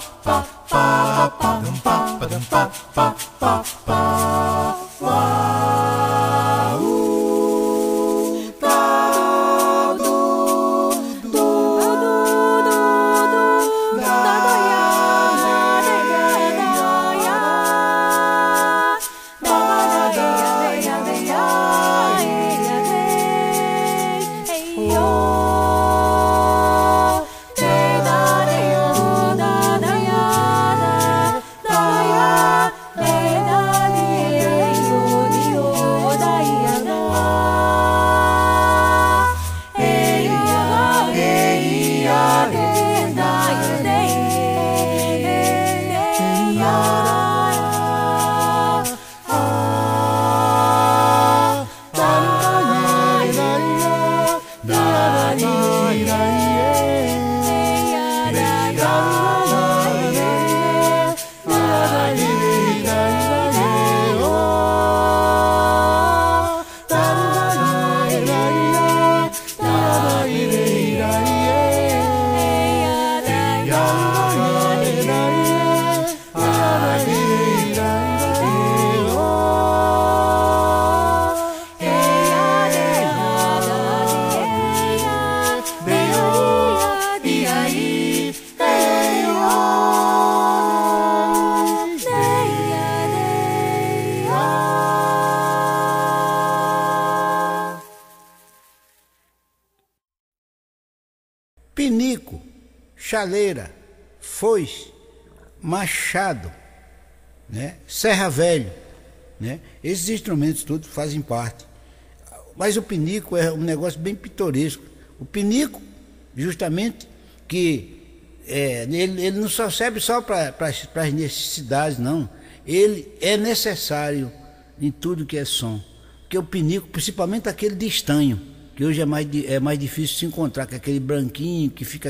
Pinico, chaleira, foice, machado, né? Serra velho, né? Esses instrumentos todos fazem parte. Mas o pinico é um negócio bem pitoresco. O pinico, justamente, que ele não só serve só para as necessidades, não. Ele é necessário em tudo que é som. Porque o pinico, principalmente aquele de estanho, que hoje é mais difícil se encontrar, que é aquele branquinho, que fica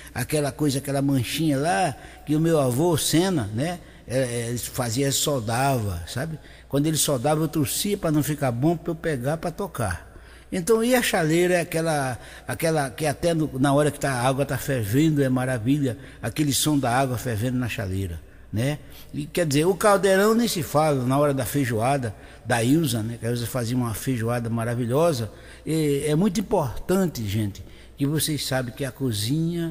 aquela manchinha lá, que o meu avô, Sena, né? Ele fazia, soldava, sabe? Quando ele soldava, eu torcia para não ficar bom, para eu pegar para tocar. Então, e a chaleira é aquela que até na hora que a água está fervendo, é maravilha, aquele som da água fervendo na chaleira, né? E quer dizer, o caldeirão nem se fala, na hora da feijoada, da Ilza, né? Que a Ilza fazia uma feijoada maravilhosa. E é muito importante, gente, que vocês sabem que a cozinha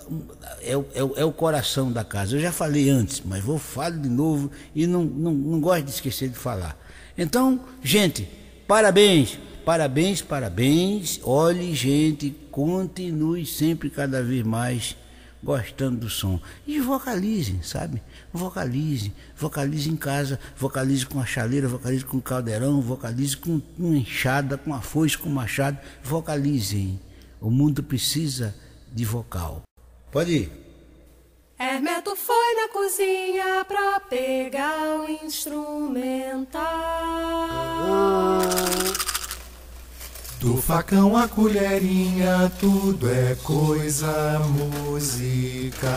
é o coração da casa. Eu já falei antes, mas vou falar de novo e não gosto de esquecer de falar. Então, gente, parabéns, parabéns, parabéns. Olhe, gente, continue sempre cada vez mais gostando do som. E vocalizem, sabe? Vocalize em casa, vocalize com a chaleira, vocalize com o caldeirão, vocalize com uma enxada, com a foice, com o machado. Vocalizem. O mundo precisa de vocal. Pode ir. Hermeto foi na cozinha pra pegar o instrumental. Do facão à colherinha, tudo é coisa musical.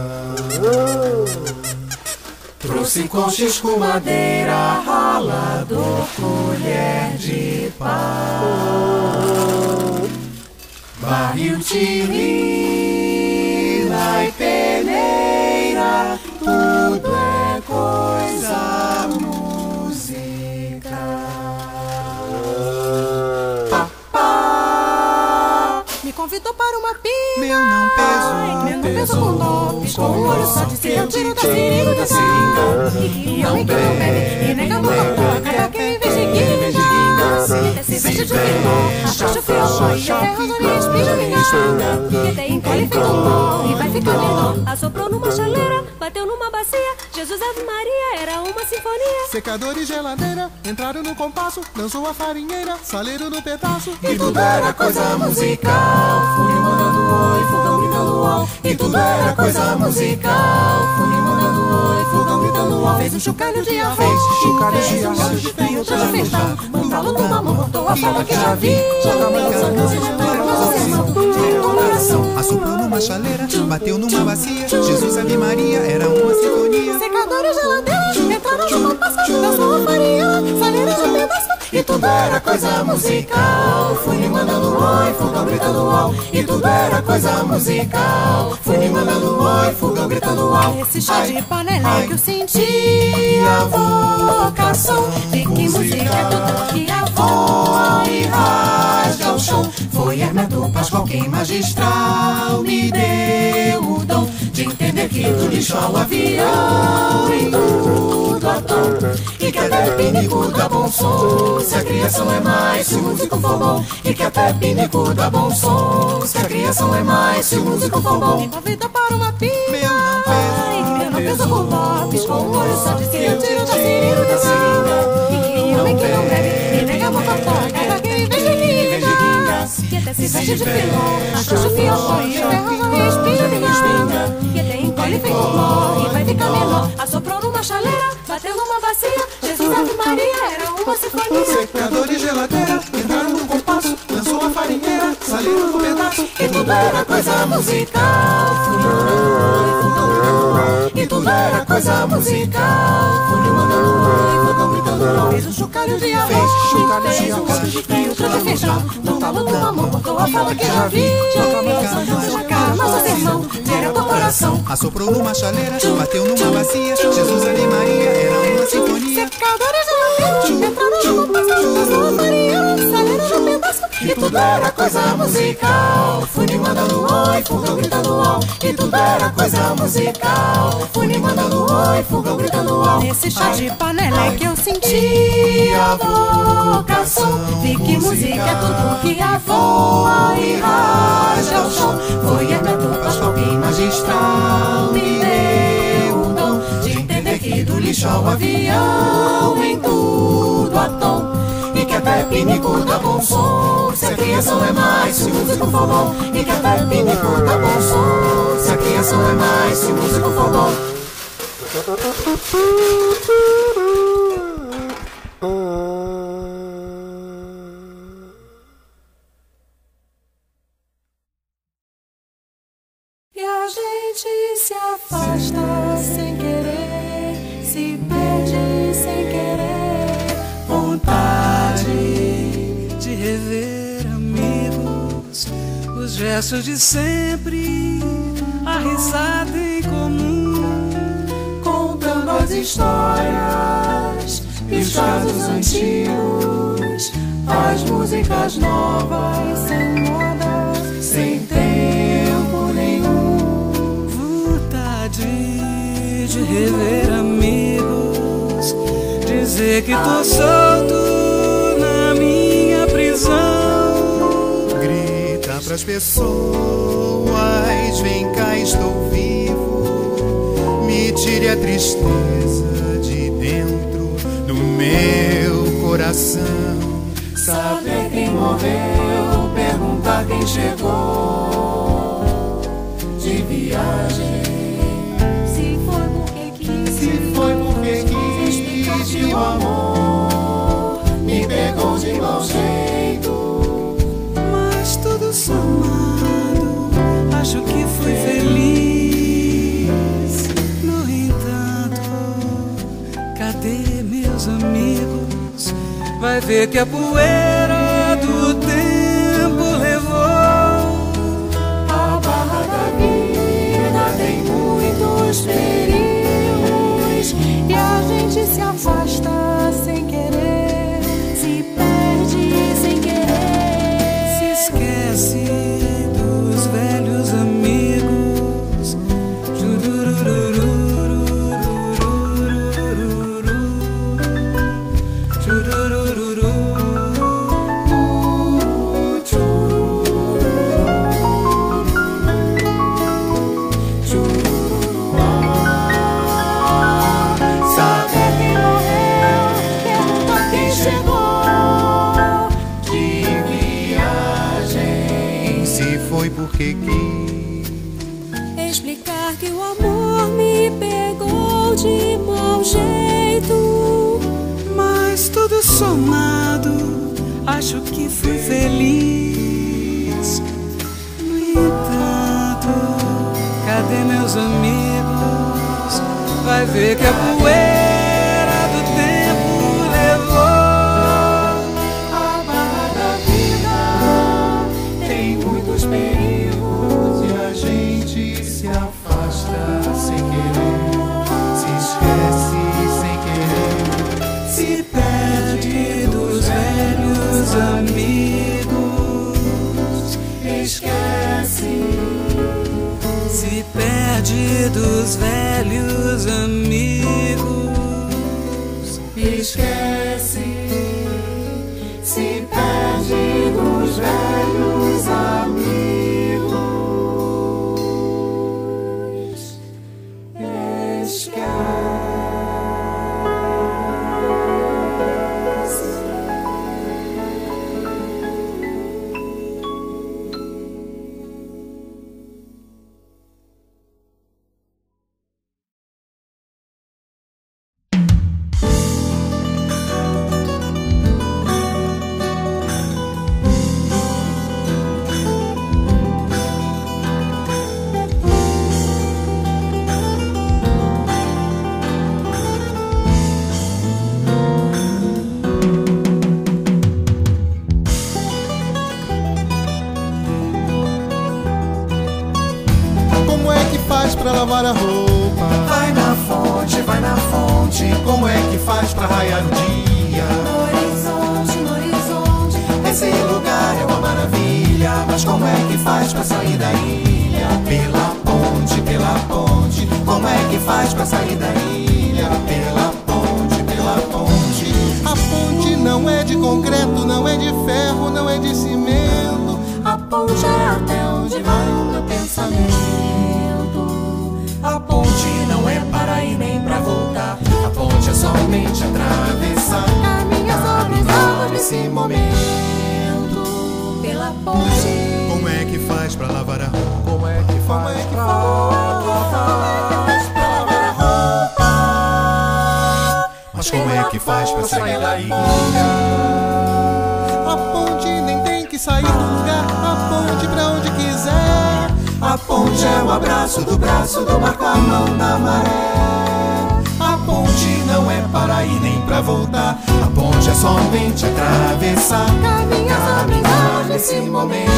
Trouxe conchas com madeira, ralador, colher de pau, barril, tirina e peneira, tudo é coisa musical. Me convidou para uma pia. Meu não peso, meu não peso com dopes, com um olho só de ser eu tiro da seringa, da seringa. E homem que não bebe, e nega não toca, toca em vejiguinga. Se veja de viló, abaixo o fió, e até rosolia espija minha xanga. E tem encolhe feito um nó, e vai ficar lindo. Assoprou numa chaleira, bateu numa bacia. Jesus Ave Maria, era uma sinfonia. Secador e geladeira, entraram no compasso, dançou a farinheira, saleiro no pedaço. E tudo era coisa musical. Fúria mandando oi, fogão gritando ó. E tudo era coisa musical. Fúria mandando oi, fogão gritando ó. Fez um chocalho de arroz, chocalho de arroz, de frio, já fez tal. Mandá-lo numa mão, botou a fala que já vi. Assoprou numa chaleira, bateu numa bacia. Jesus Ave Maria, era uma sinfonia. Secador e geladeira, entraram no compasso, dançou a farinha, saleiro no pedaço. E tudo era coisa musical. Fui mandando oi, fogão gritando uau. E tudo era coisa musical. Fui mandando oi, fogão gritando uau. Esse chá de panela que eu senti a vocação de que música é tudo que voa e rasga o chão. Foi Hermeto Pascoal quem magistral me deu o dom de entender que do lixo ao avião e tudo a tom. E que até pinico dá bom som se a criação é mais, se o músico for bom. E que até pinico dá bom som se a criação é mais, se o músico for bom. Convida para uma pia, meu não pensa por lápis, com o olho só de si eu tiro da seringa, da seringa. e que homem que não bebe e nega a mototoca, cada quem veja que até se veste de filó, achucha o fiofó e ferra uma respinga. E até encolhe feito pó e vai ficar menor. Assoprou numa chaleira, bateu numa bacia. Jesus Ave Maria era uma sinfonia. Secador e geladeira entraram no compasso, lançou a farinheira, saliram no pedaço. E tudo era coisa musical. E tudo era coisa musical. Fui mandando oi, fogão gritando. Fez um chocalho de arroz, Fez chocalho de fez um arroz, monte de filtro de feijão. No talo do amor, contou a fala que já vi. Chacar, nosso sermão, direto ao coração. Assoprou numa chaleira, bateu numa bacia. Jesus, Ave Maria, era uma sinfonia. Secadores de lampião, entraram no compasso, lançou a farinheira, saliram no pedaço. E tudo era coisa musical. Fui me mandando oi, fogão gritando uau. E tudo era coisa musical. Fui me mandando oi, fogão gritando uau. Nesse chá de panela é que eu senti a vocação de que música é tudo que voa e rasga o chão. Foi Hermeto Pascoal quem magistral me deu o dom de entender que do lixo ao avião em tudo há tom. E que até pinico dá bom som se a criação é mais, se o músico for bom. E que até pinico dá bom som se a criação é mais, se o músico for bom. E a gente se afasta sem querer, se perde sem querer. Vontade de rever amigos, os gestos de sempre, a risada em comum, Contando as histórias e os casos antigos, as músicas novas, Sem moda, sem tempo nenhum. vontade de rever amigos, dizer que tô solto na minha prisão. Grita pras pessoas, vem cá, estou vivo. Me tire a tristeza de dentro do meu coração. Saber quem morreu, perguntar quem chegou de viagem. se foi porque quis, Se foi porque quis e o amor me pegou de mau jeito. Mas tudo somado, acho que fui feliz. No entanto, cadê meus amigos? Vai ver que a poeira do tempo levou. A barra da vida tem muitos perigos. e a gente se afasta sem querer, se perde sem querer. Se esquece dos velhos amigos. Saber quem morreu, perguntar quem chegou de viagem. Se foi porque quis. Explicar que o amor me pegou de mau jeito. Mas tudo somado, acho que fui feliz. No entanto, cadê meus amigos? Vai ver que a poeira do tempo levou. sem querer, se esquece sem querer, se perde dos velhos amigos, esquece, se perde dos velhos amigos, esquece, se perde dos velhos amigos, esquece. Como é que faz pra lavar a roupa? Vai na fonte, como é que faz pra raiar o dia? No horizonte, esse lugar é uma maravilha, mas como é que faz pra sair da ilha? Pela ponte, como é que faz pra sair da ilha? Pela ponte. A ponte não é de concreto, não é de ferro, não é de cimento. a ponte é até onde vai o meu pensamento. A ponte não é para ir nem pra voltar, a ponte é somente atravessar. Caminha sobre as águas Nesse momento, pela ponte. como é que faz pra lavar a roupa? Como é que faz pra lavar a roupa? Mas como é que faz pra sair da ilha? A ponte nem tem que sair do lugar, a ponte pra onde quiser. A ponte é o abraço do braço do mar com a mão na maré. A ponte não é para ir nem pra voltar, a ponte é somente atravessar. Caminha sobre as águas Nesse momento,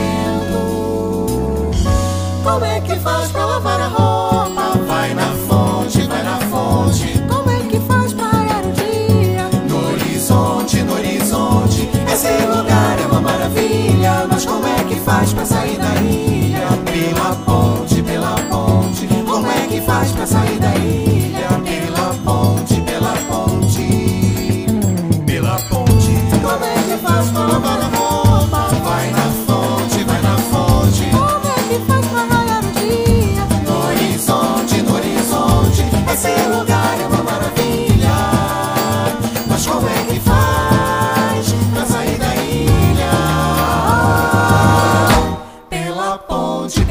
Como é que faz pra lavar a roupa? vai na fonte, vai na fonte. Como é que faz pra raiar o dia? No horizonte, esse lugar é uma maravilha, mas como é que faz pra sair da ilha? Pela ponte, como é que faz pra sair da ilha? Pela ponte, Como é que faz pra lavar a roupa? vai na fonte, Como é que faz pra raiar o dia? no horizonte, esse lugar é uma maravilha, mas como é que faz pra sair da ilha? Pela ponte.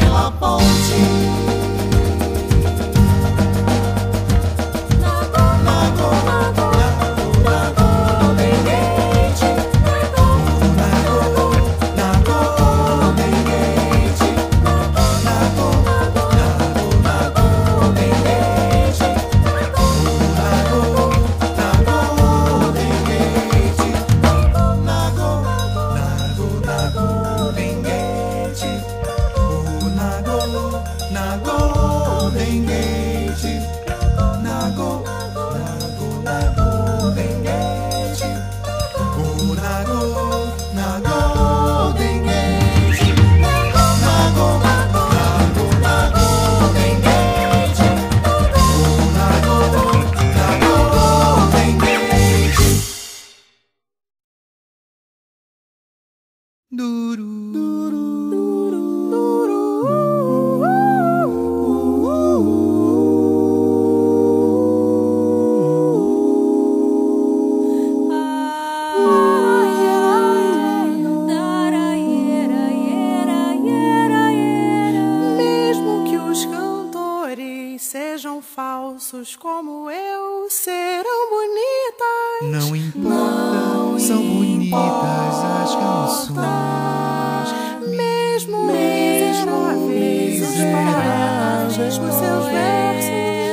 Mesmo que os cantores sejam falsos como eu, serão bonitas. Não importa, são bonitas as canções. Mesmo miseráveis os poetas, os seus versos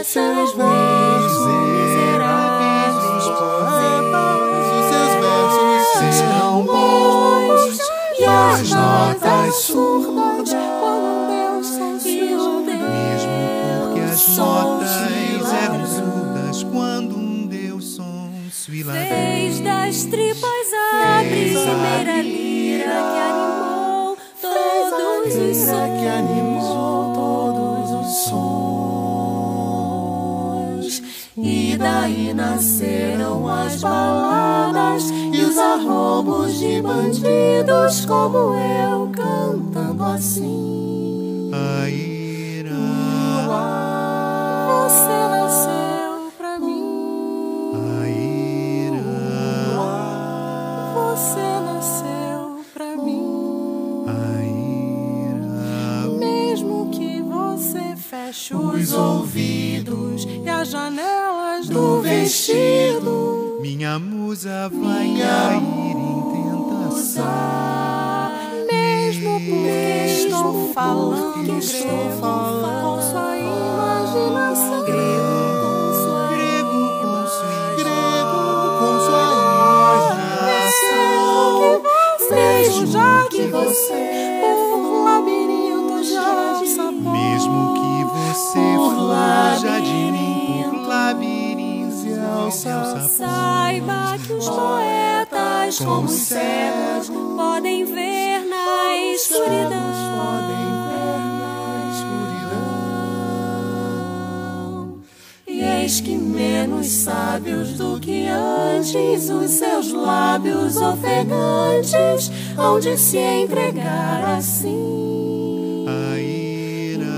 Miseráveis os poetas, os seus versos serão bons e as notas surdas quando Deus são mesmo porque as mochilas eram surdas quando um deu sonso e lá fez das tripas a primeira lira que animou todos os sons. que animou todos os sons. E daí nasceram as baladas e os arrombos de bandidos, como eu cantando assim. A ira, Você nasceu pra mim. a ira, Você nasceu pra mim. a ira. Mesmo que você feche os ouvidos e as janelas do vestido, Minha musa vai cair em tentação. mesmo porque estou falando grego, com sua imaginação, Grego com sua imaginação. mesmo já que você por labirintos de sabor, Mesmo que você fuja de mim por labirintos de seu sabor. saiba que os poetas, como cegos, podem ver na escuridão. E eis que menos sábios do que antes, os seus lábios ofegantes hão de se entregar assim. A ira,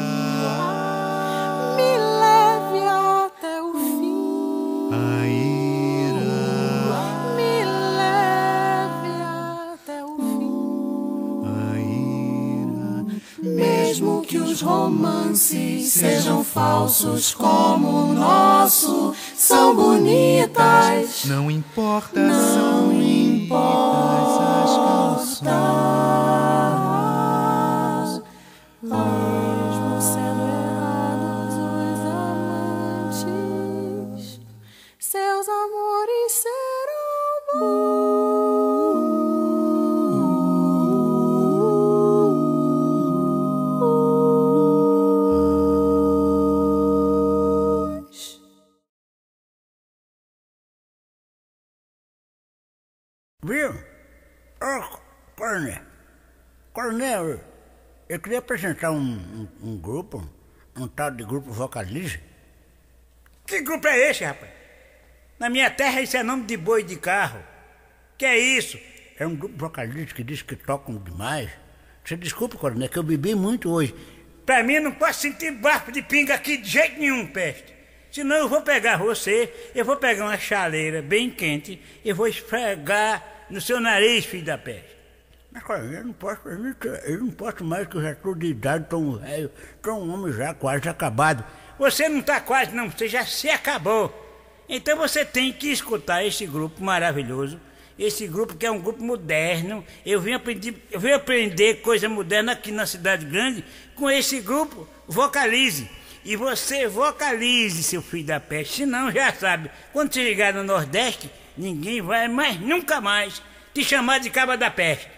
Me leve até o fim. a ira, Me leve até o fim. a ira. Mesmo que os romances sejam falsos como o nosso, são bonitas. Não importa, são bonitas as canções. Mesmo sendo errados os amantes, seus amores serão bons. Viu? Ô, Coronel, eu queria apresentar um grupo, um tal de grupo Vocalize. Que grupo é esse, rapaz? Na minha terra isso é nome de boi de carro. Que é isso? É um grupo Vocalize que diz que tocam demais. Você desculpa, Coronel, que eu bebi muito hoje. Pra mim não posso sentir bafo de pinga aqui de jeito nenhum, peste. Senão eu vou pegar você, eu vou pegar uma chaleira bem quente, eu vou esfregar no seu nariz, filho da peste. Mas, Coronel, eu não posso mais, que eu já estou de idade, estou um velho, estou um homem já quase acabado. Você não está quase não, você já se acabou. Então você tem que escutar esse grupo maravilhoso, esse grupo que é um grupo moderno. Eu vim aprender coisa moderna aqui na cidade grande com esse grupo Vocalize. E você vocalize, seu filho da peste, senão já sabe, quando você chegar no Nordeste, ninguém vai mais, nunca mais, te chamar de cabra da peste.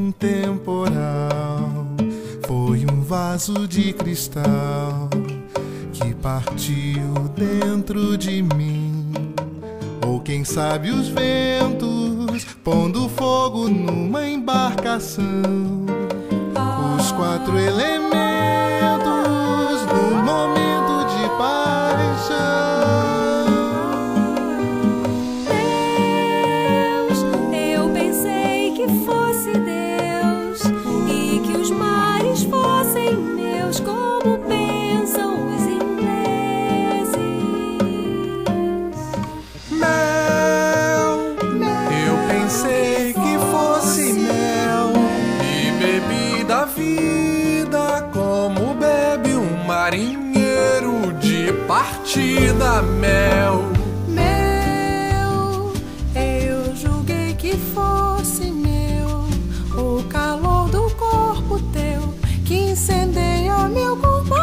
num temporal. Foi um vaso de cristal que partiu dentro de mim. Ou quem sabe os ventos pondo fogo numa embarcação. Os 4 elementos num momento de paixão. Eu pensei que fosse Deus e que os mares fossem meus, como pensam os ingleses. Mel, eu pensei que fosse mel e bebi da vida como bebe um marinheiro de partida. Mel, Eu julguei que fosse meu o calor do corpo teu que incendeia meu compromisso.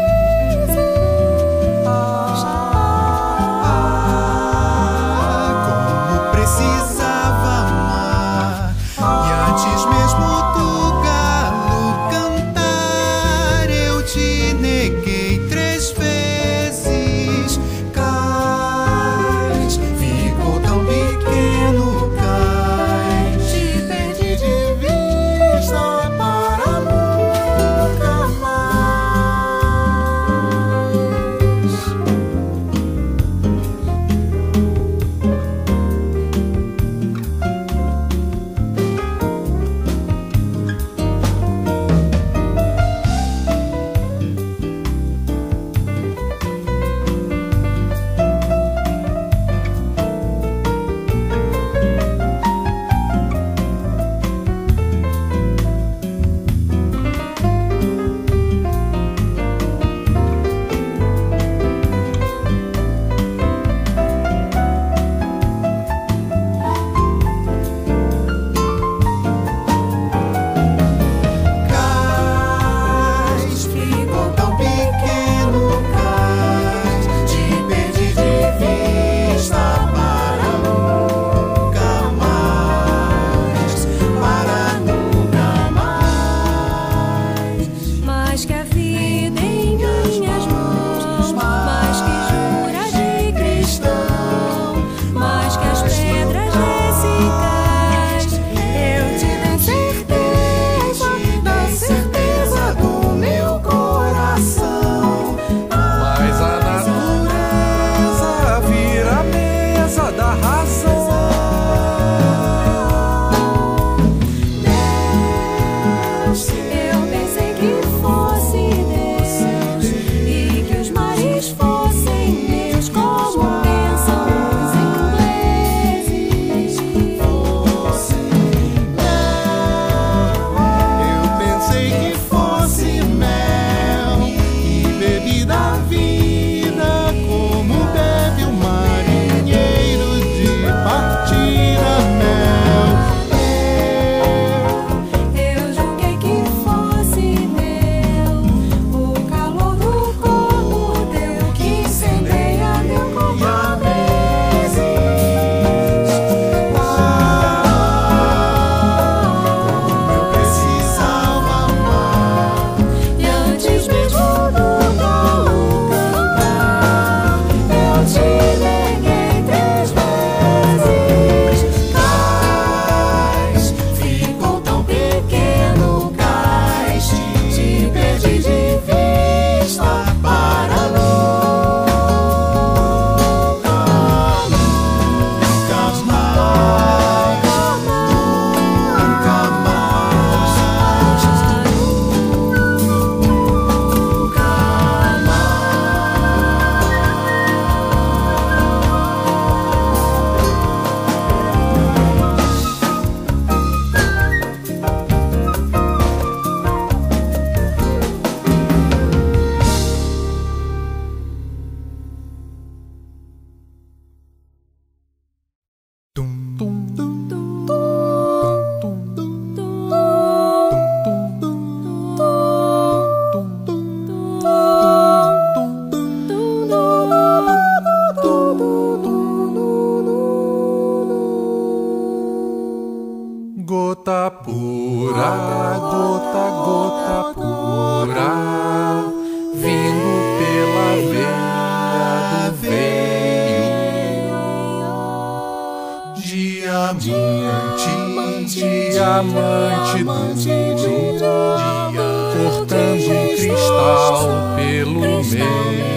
como precisava amar. E antes mesmo do galo cantar, eu te neguei 3 vezes. Cala Gota pura, gota pura, vindo pela veia do veio. Diamante duro, cortando um cristal pelo meio.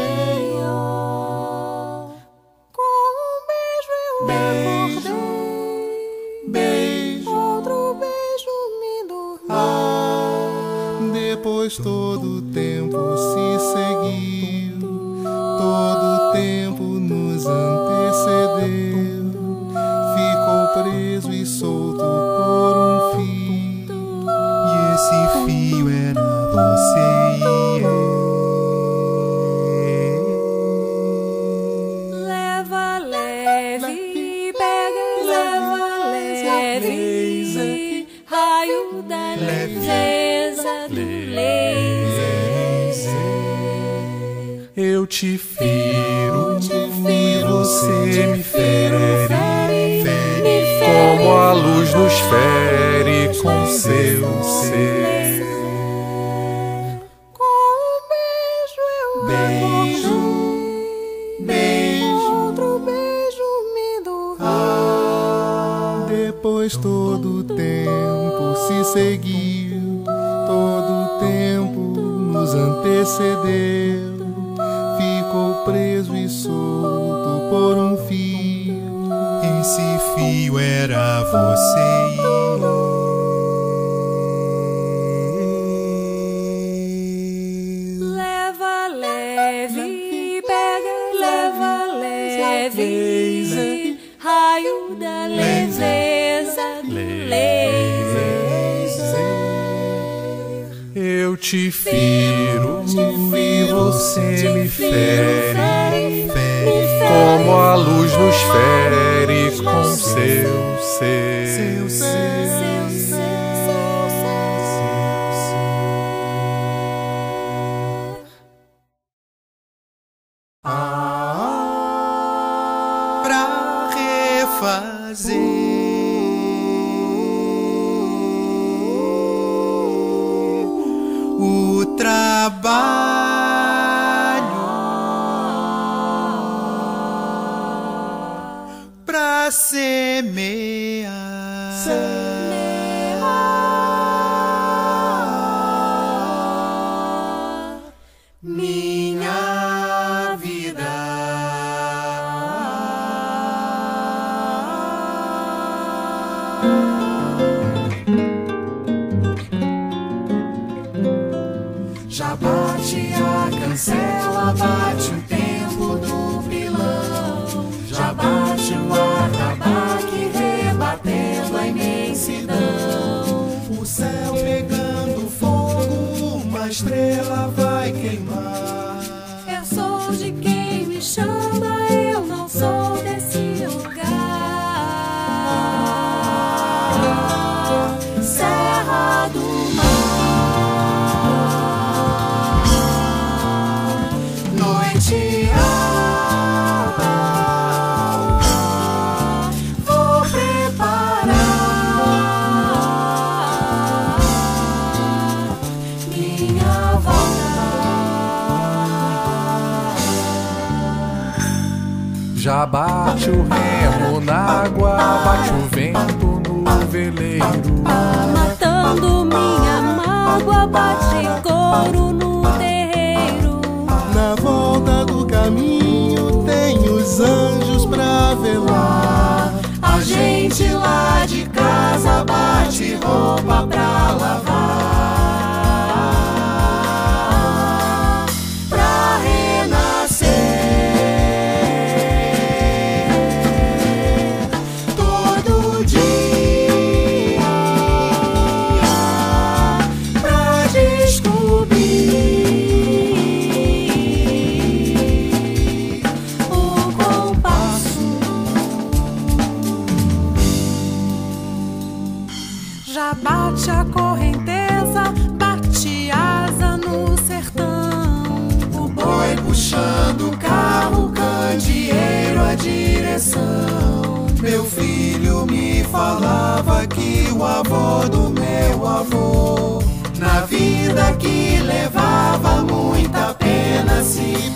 Depois todo o tempo se seguiu, todo o tempo nos antecedeu, ficou preso e solto por um fio, e esse fio era você e eu. Leva leve, pega, leva leve, raio da leveza. Eu te firo e você me fere, como a luz nos fere com seu ser. Com um beijo eu beijo, outro beijo me dou. Depois todo o tempo se seguiu, todo o tempo nos antecedeu, ficou preso e solto por um fio, esse fio era você e eu. Leva leve, pega, leva leve, raio da leveza. Eu te firo e você me fere, como a luz nos fere com seu ser. Pra refazer o trabalho, pra semear, minha vida. Já bate a cancela, bate o tempo do pilão, já bate o atabaque rebatendo a imensidão. O céu pegando fogo, uma estrela vai queimar. Eu sou de quem me chama, eu não sou desse lugar. Serra do noite alta, vou preparar minha volta. Já bate o remo na água, bate o vento no veleiro, Matando minha mágoa, bate couro no terreiro. Na volta do caminho tem os anjos pra velar. A gente lá de casa bate roupa pra lavar, pra renascer. Todo dia pra descobrir o compasso. Já bate a correnteza, bate asa no sertão. O boi puxando o carro, o candeeiro a direção. Meu filho me falava que que o avô do meu avô, na vida que levava muita pena, se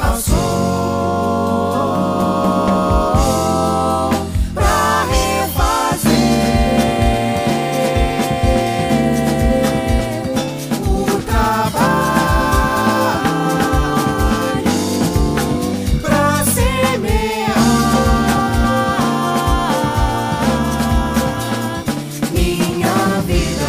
passou pra refazer o trabalho, pra semear minha vida.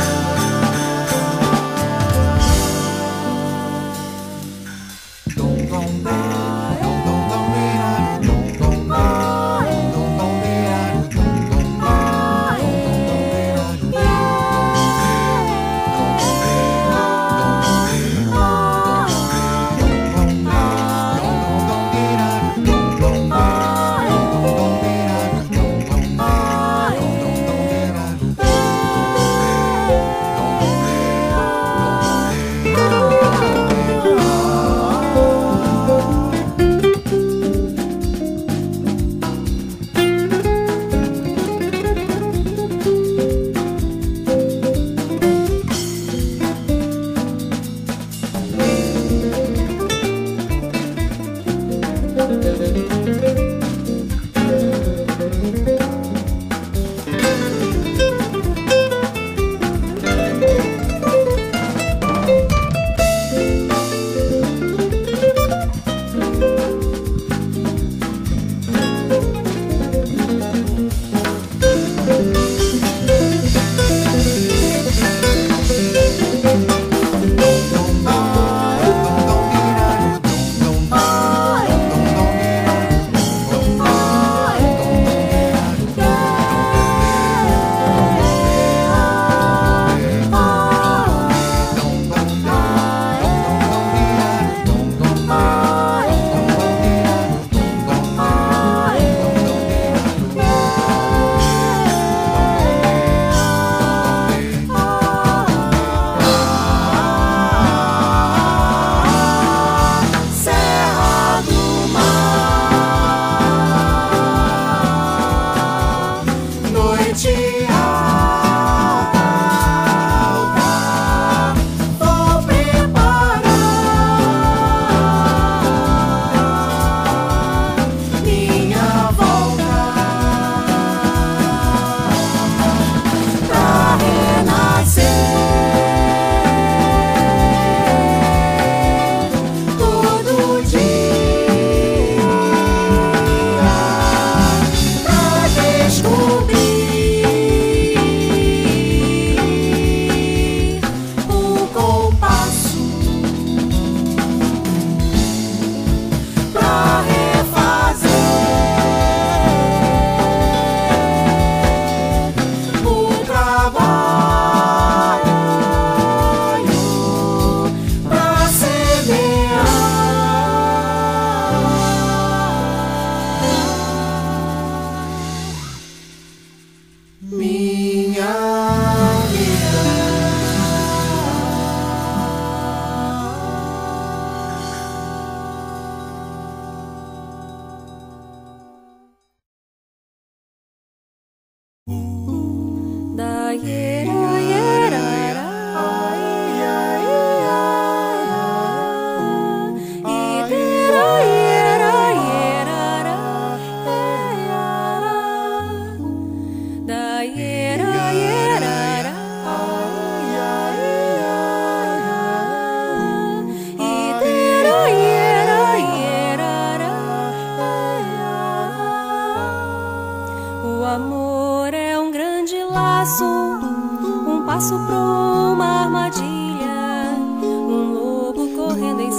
passo pra uma armadilha, um lobo correndo em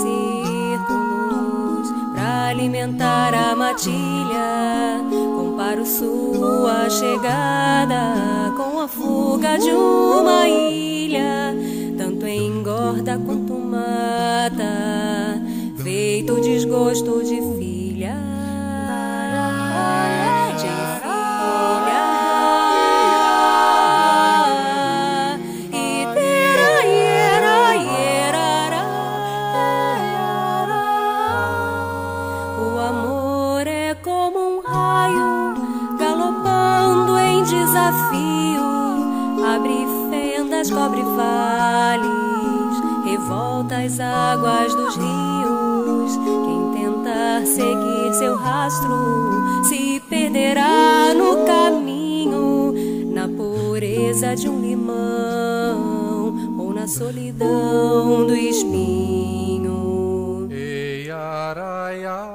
círculos pra alimentar a matilha. Comparo sua chegada com a fuga de uma ilha, tanto engorda quanto mata, feito desgosto de filha. montanhas cobre vales, revolta as águas dos rios. Quem tentar seguir seu rastro se perderá no caminho, na pureza de um limão ou na solidão do espinho. Ei, araia.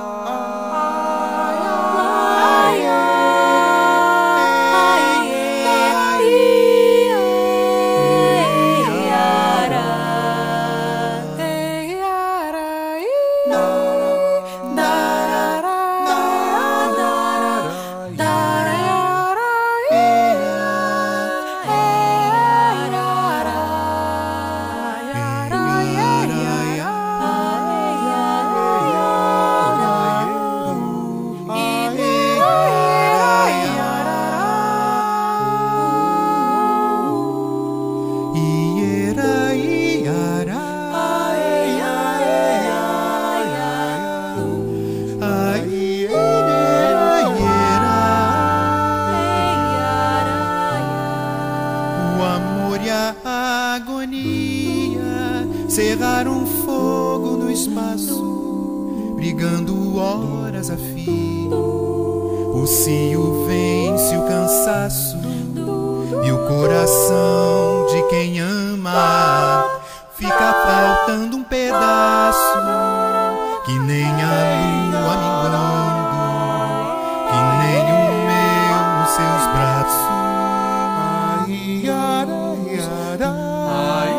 Cerraram fogo no espaço, brigando horas a fio. O cio vence o cansaço e o coração de quem ama fica faltando um pedaço, que nem a lua minguando, que nem o meu nos seus braços. Ai, ara, ara, ai.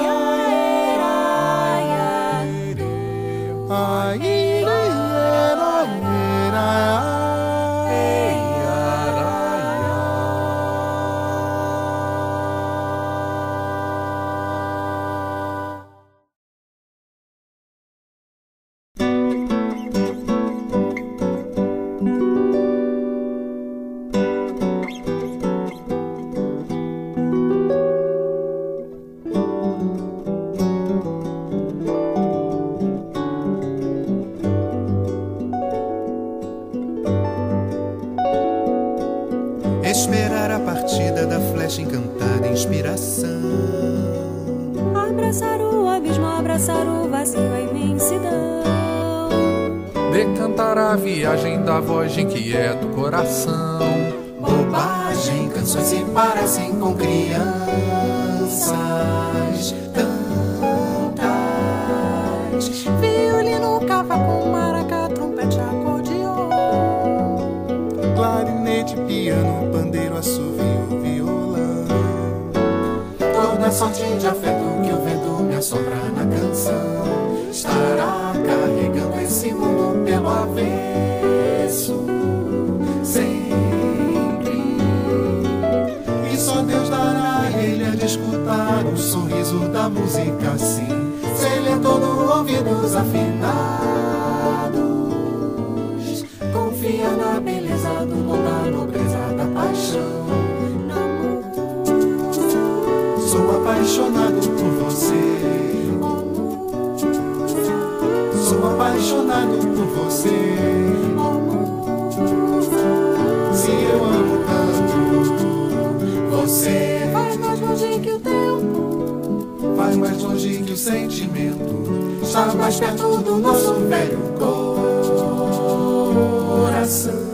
Esperar a partida da flecha encantada, inspiração. Abraçar o abismo, abraçar o vazio, a imensidão. Decantar a viagem da voz de inquieto coração. Bobagem, canções se parecem com crianças tantas. Violino, cavaco, maracá, trompete, acordeon, clarinete, piano, pandeiro, assovio, violão. Toda sorte de afeto que o vento me assopra na canção estará carregando esse mundo pelo avesso, sempre. E só Deus dará a ele a de escutar o sorriso da música assim, se ele é todo ouvidos afinados. Confia na beleza do dom, da nobreza da paixão. Sou apaixonado por você. Sou apaixonado por você. Se eu amo tanto, você vai mais longe que o tempo, vai mais longe que o sentimento, está mais perto do nosso velho coração.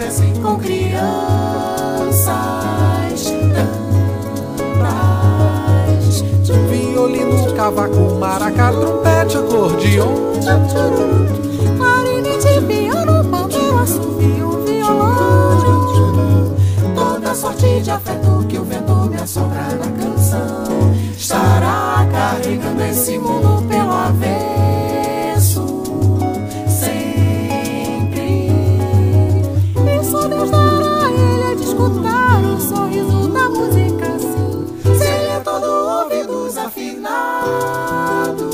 descem com crianças tantas. Violino, cavaco, maracá, trompete, acordeon, clarinete, piano, pandeiro, assovio, violão. Toda sorte de afeto que o vento me assopra na canção estará carregando esse mundo pelo avesso sempre. E só Deus dará a ele de escutar o sorriso da música assim. Se ele é todo ouvidos afinados,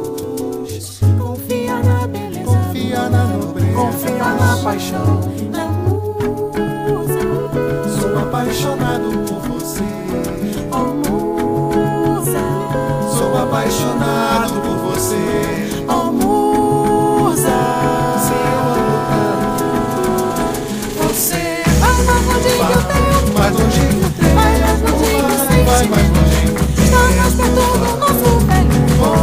Confia na beleza, confia na nobreza, confia na paixão. da musa. sou apaixonado por você. Oh, musa, Sou apaixonado por você. oh, musa. Se eu ando Você Vai mais longe que o tempo, mais longe que o tempo, vai mais longe que o vai sentimento. mais longe. Está mais perto do nosso velho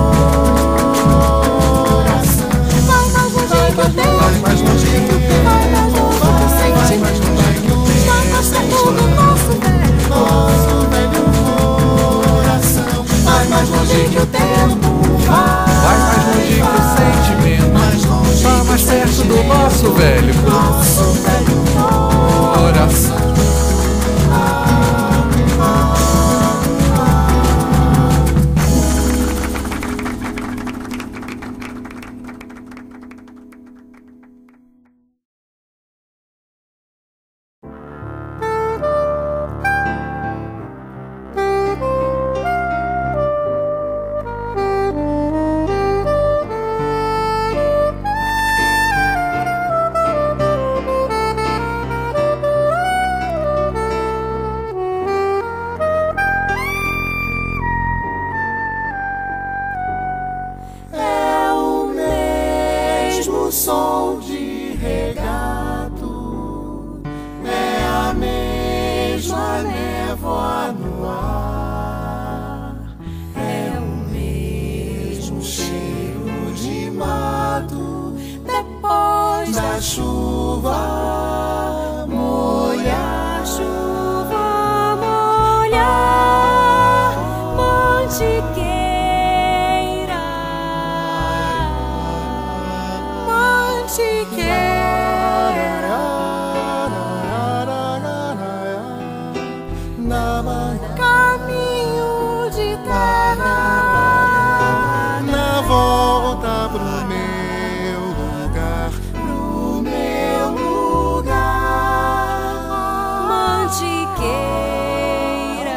Coração vai mais longe que o tempo, vai mais longe que o tempo, vai mais longe que o vai sentimento. mais longe que o Está mais perto do nosso velho nosso velho coração. Vai mais longe que o tempo, vai mais longe que o sentimento. mais longe Tá mais perto do nosso velho nosso velho coração. é o mesmo som de regato, é a mesma névoa no ar, é o mesmo cheiro de mato depois da chuva molhar. chuva molhar mantiqueira, mantiqueira. Caminho de terra Na volta pro meu lugar, pro meu lugar, mantiqueira,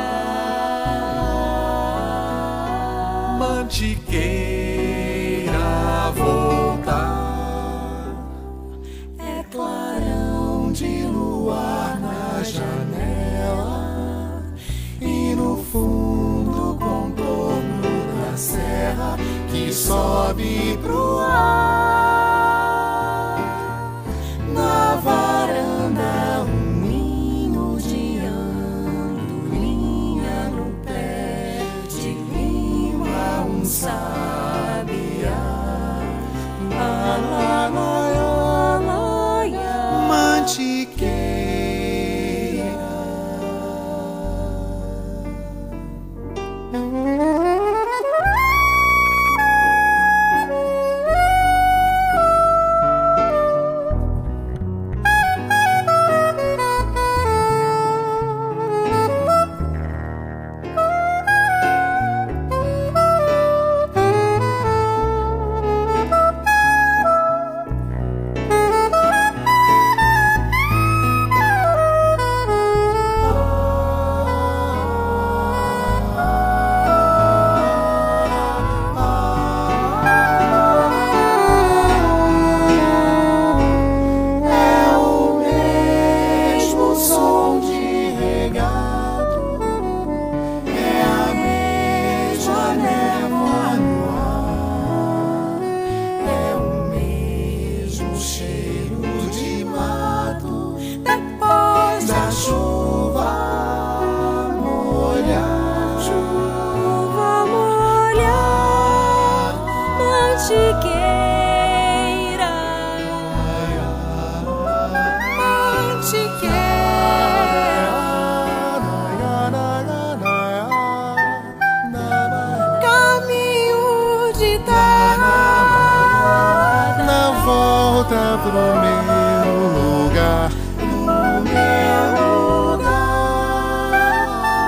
Mantiqueira voltar. é clarão de luar na janela e no fundo contorno da serra que sobe pro ar. Na varanda um ninho de andorinha no pé de lima um sabiá. Mantiqueira pro meu lugar. No meu lugar,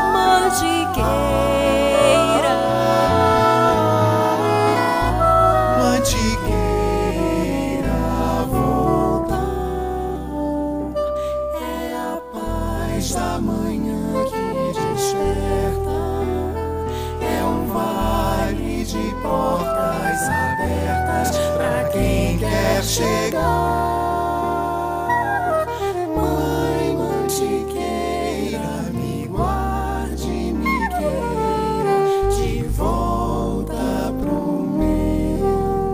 mantiqueira, mantiqueira, voltar. É a paz da manhã que desperta. É um vale de portas abertas pra quem quer chegar. Mãe mantiqueira, me guarde, me queira de volta pro meu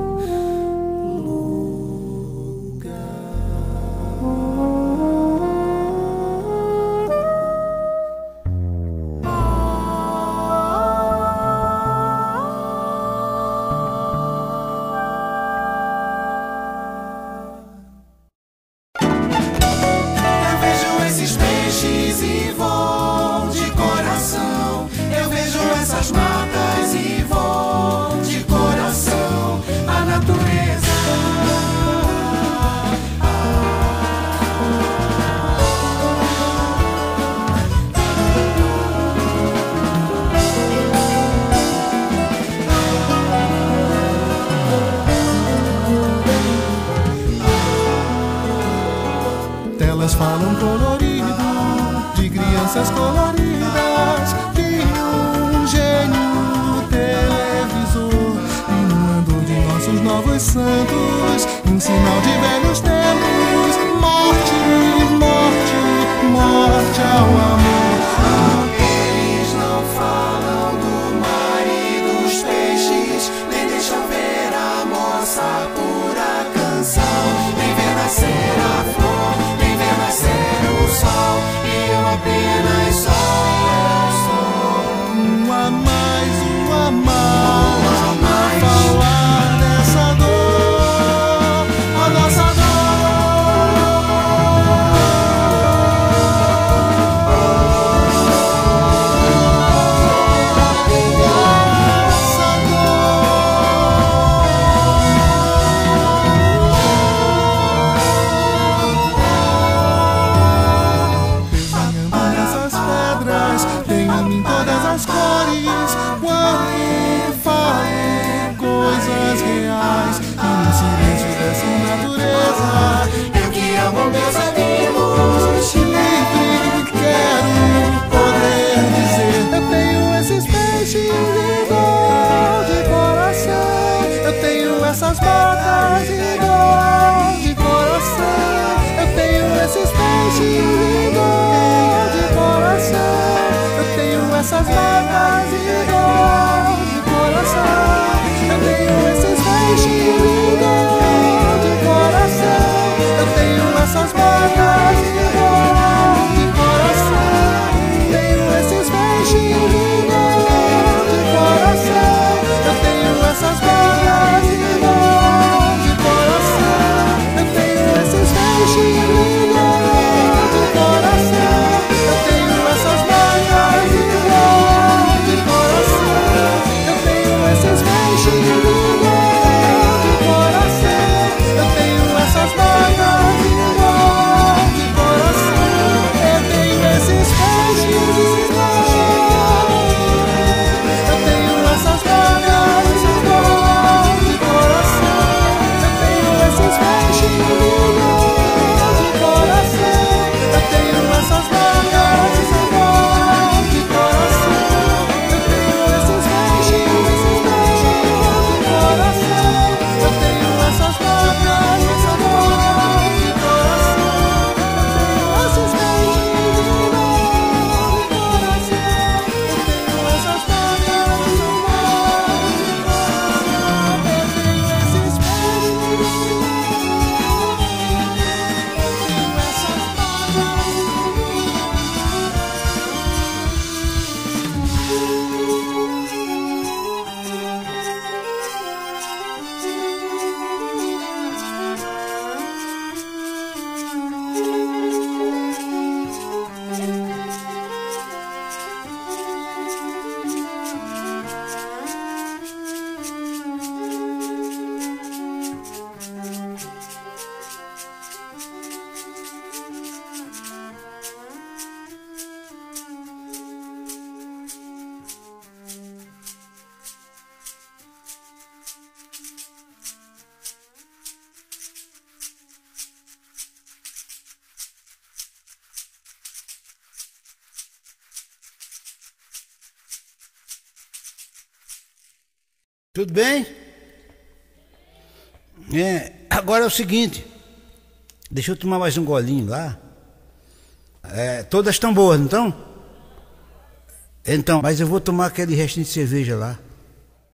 Eu vejo esses peixes e vou de coração. Eu vejo essas matas e vou de coração. A natureza. Telas falam colorido de crianças coloridas, de um gênio televisor, iluminando de nossos novos santos, um sinal de velhos tempos. Morte, morte, morte ao amor. Eles não falam do mar e dos peixes, nem deixam ver a moça pura canção, nem ver nascer a flor, nem ver nascer o sol, e eu apenas sou Um a mais, falar dessa dor, a nossa dor. Tudo bem? Agora é o seguinte, deixa eu tomar mais um golinho lá. Todas estão boas, não estão? Então, mas eu vou tomar aquele restinho de cerveja lá.